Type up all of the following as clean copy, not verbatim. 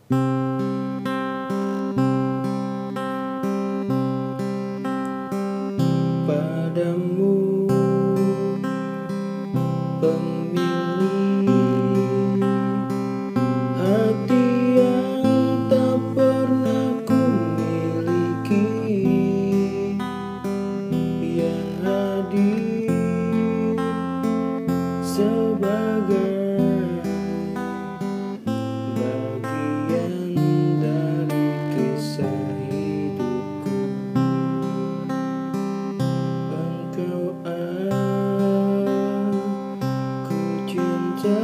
Padamu pemilih hati yang tak pernah ku miliki, yang hadir sebagai bagian dari kisah hidupku. Engkau aku cinta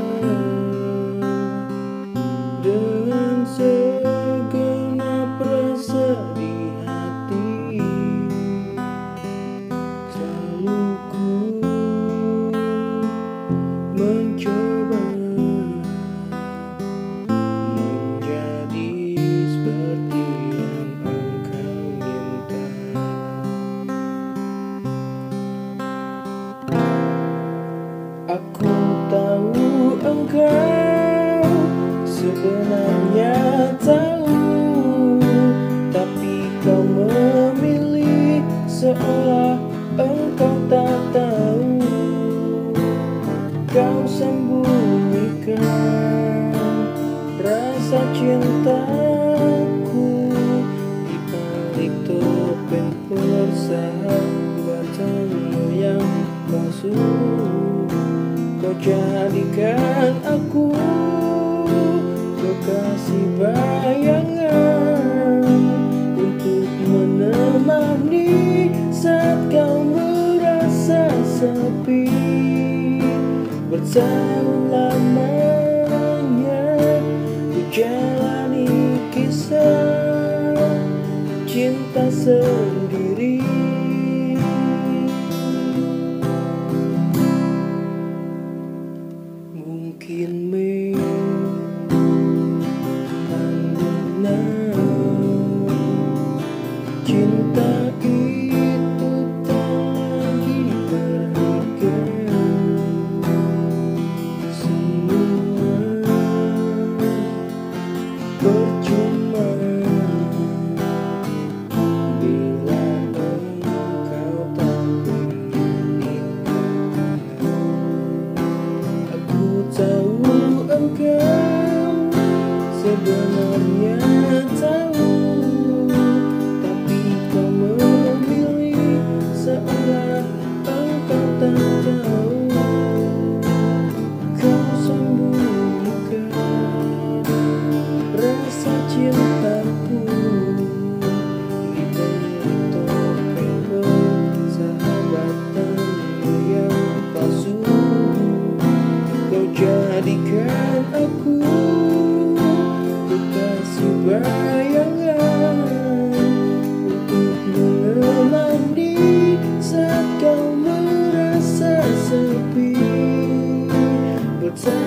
dengan segenap rasa di hati. Selalu ku mencoba menjadi seperti yang engkau minta. Aku tahu engkau sebenarnya tahu, tapi kau memilih seolah engkau tak tahu. Kau sembunyikan rasa cintaku di balik topeng persahabatanmu yang palsu. Kau jadikan aku kekasih bayangan untuk menemani saat kau merasa sepi. Bertahun lamanya ku jalani kisah cinta sendiri. Mungkin memang cinta itu tak lagi berharga. Semua percuma bila engkau tak menginginkan. Aku tahu engkau sebenarnya tahu, tapi kau memilih seolah engkau tak tahu. Kau sembunyikan rasa cintaku di balik topeng persahabatanmu yang palsu. Kau jadikan aku kekasih bayangan untuk menemani saat kau merasa sepi.